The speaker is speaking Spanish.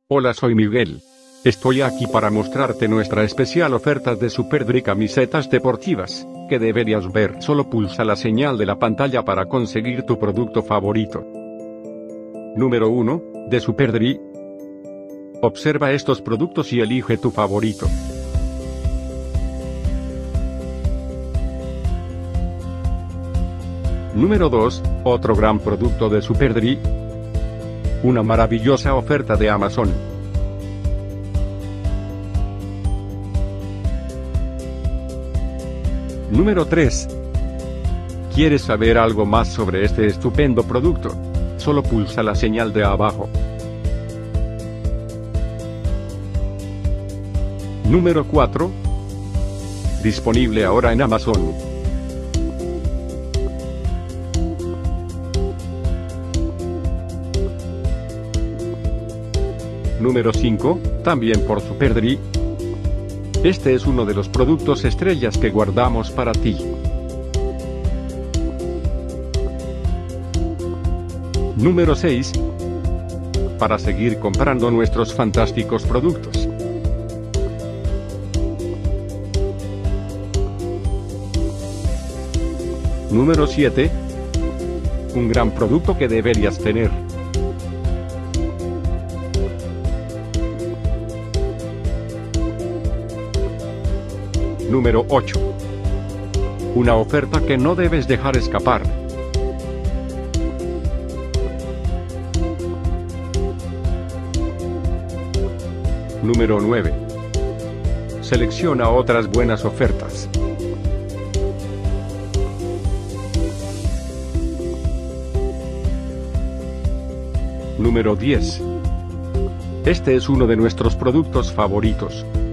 Hola, soy Miguel. Estoy aquí para mostrarte nuestra especial oferta de Superdry camisetas deportivas, que deberías ver. Solo pulsa la señal de la pantalla para conseguir tu producto favorito. Número 1, de Superdry. Observa estos productos y elige tu favorito. Número 2, otro gran producto de Superdry. Una maravillosa oferta de Amazon. Número 3. ¿Quieres saber algo más sobre este estupendo producto? Solo pulsa la señal de abajo. Número 4. Disponible ahora en Amazon. Número 5, también por Superdry. Este es uno de los productos estrellas que guardamos para ti. Número 6. Para seguir comprando nuestros fantásticos productos. Número 7. Un gran producto que deberías tener. Número 8. Una oferta que no debes dejar escapar. Número 9. Selecciona otras buenas ofertas. Número 10. Este es uno de nuestros productos favoritos.